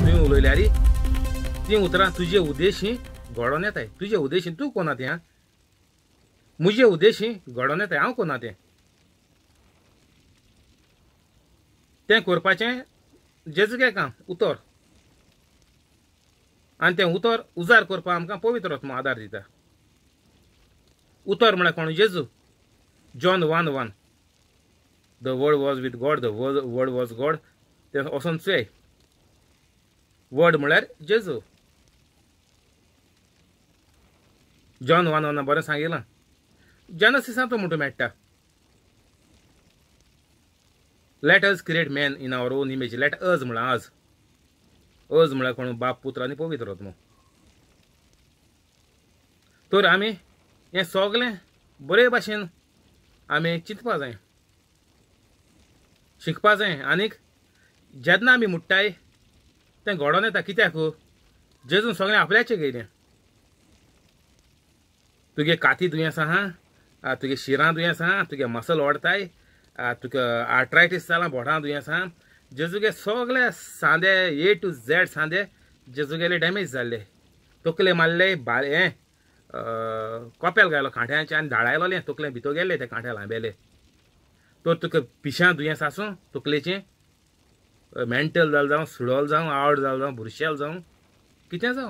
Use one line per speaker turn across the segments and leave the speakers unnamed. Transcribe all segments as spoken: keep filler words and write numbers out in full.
तुवें उलयल्यार ती उतरां तुजे उद्देशी घडोवन येताय. तुजे उद्देशी तूं कोणा तें आं म्हजे उद्देशी घडोवन येताय. हांव कोणा तें तें करपाचें जेजुगे काम उतर आनी तें उतर उजार करपाक आमकां पवित्र आत्मो आदार दिता. उतर म्हळ्यार कोण? जेजू. John one one the word was with God, the word was God. तें वचोन चोय. वर्ड म्हळ्यार जेजू. जॉन वन वन बरें सांगिलां. जेनसिसांत तो म्हणटा मेळटा. Let us create man in our own image. Let us म्हळ्यार आज. अज म्हळ्यार कोण? बाप, पुत्र आनी पवित्र आत्मो. तर आमी हें सगळें बरे भाशेन आमी चिंतपा जाय, शिकपा जाय. आनीक जेन्ना आमी म्हणटाय तें घडोवन येता. कित्याक? जेजून सगळें आपल्याचें घेयलें. तुगे काती दुयेंस आहा, तुगे शिरां दुयेंस आहा, तुगे मसल ओडताय, तुका आर्ट्रायटीस जालां, बोटां दुयेंस आहा. जेजूगे सगळे सांदे ए टू झेड सांदे जेजूगेले डॅमेज जाल्ले. तकले मारले, बाल हें कोपेल घालो कांट्याचे आनी धाडायलोलें तकले भितर गेले ते कांटे लांबेले. तर तुका पिश्यां दुयेंस आसूं तकलेचें, मेंटल जालें जावं, सुडोल जावं, आवड जालें जावं, बुरशेल जावं, कितें जावं,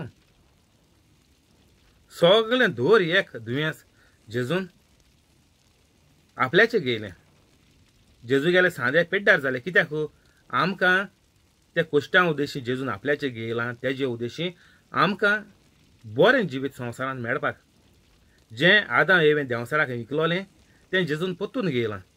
सगळें धोर एक दुयेंस जेजून आपल्याचें घेयलें. जेजू गेले सांदे पेड्डार जाले. कित्याक? आमकां त्या कश्टां उद्देशी जेजून आपल्याचें घेयलां. तेजे उद्देशी आमकां बरें जिवीत संवसारांत मेळपाक. जें आदां येवें देंवचाराक विकलोलें तें जेजून परतून घेयलां.